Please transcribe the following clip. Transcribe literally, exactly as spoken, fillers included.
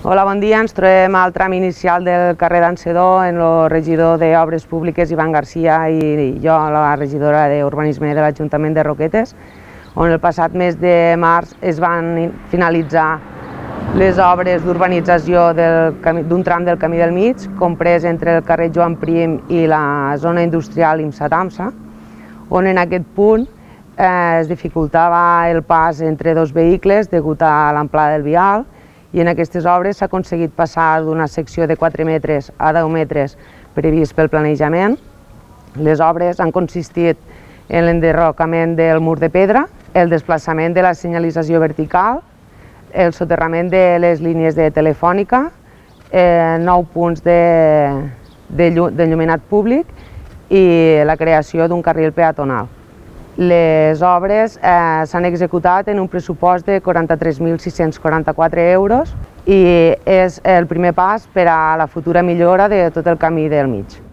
Hola, bon dia. Ens trobem al tram inicial del carrer d'Encedó, en el regidor d'Obres Públiques, Ivan Garcia, i jo, la regidora d'Urbanisme de l'Ajuntament de Roquetes, on el passat mes de març es van finalitzar les obres d'urbanització d'un tram del Camí del Mig, comprès entre el carrer Joan Prim i la zona industrial IMSA-TAMSA, on en aquest punt es dificultava el pas entre dos vehicles degut a l'amplada del vial, i en aquestes obres s'ha aconseguit passar d'una secció de quatre metres a deu metres previst pel planejament. Les obres han consistit en l'enderrocament del mur de pedra, el desplaçament de la senyalització vertical, el soterrament de les línies de telefònica, nou punts d'enllumenat públic i la creació d'un carril peatonal. Les obres s'han executat en un pressupost de quaranta-tres mil sis-cents quaranta-quatre euros i és el primer pas per a la futura millora de tot el Camí del Mig.